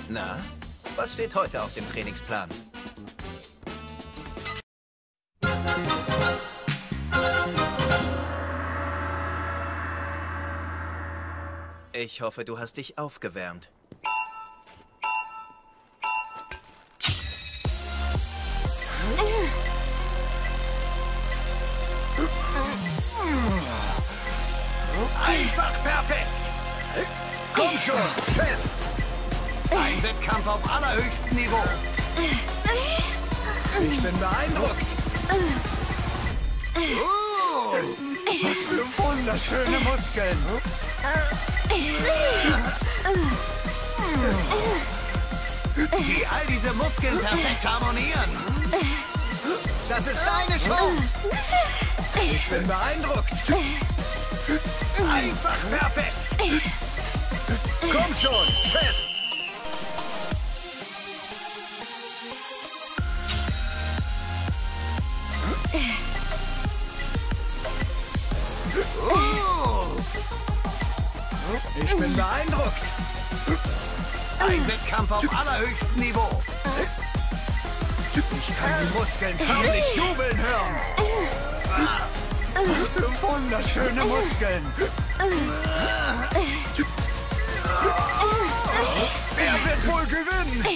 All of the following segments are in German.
Na, was steht heute auf dem Trainingsplan? Ich hoffe, du hast dich aufgewärmt. Einfach perfekt! Komm schon, Chef! Ein Wettkampf auf allerhöchstem Niveau! Ich bin beeindruckt! Was für wunderschöne Muskeln! Wie all diese Muskeln perfekt harmonieren! Das ist deine Chance! Ich bin beeindruckt! Einfach perfekt! Komm schon, Chef! Ich bin beeindruckt! Ein Wettkampf auf allerhöchstem Niveau! Ich kann die Muskeln förmlich jubeln hören! Was für wunderschöne Muskeln! Wer wird wohl gewinnen?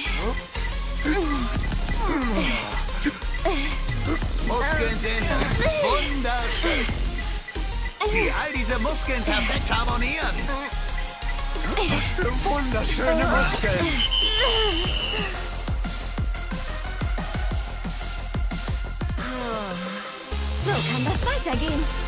Muskeln sind wunderschön! Wie all diese Muskeln perfekt harmonieren! Was für wunderschöne Muskeln! So kann das weitergehen.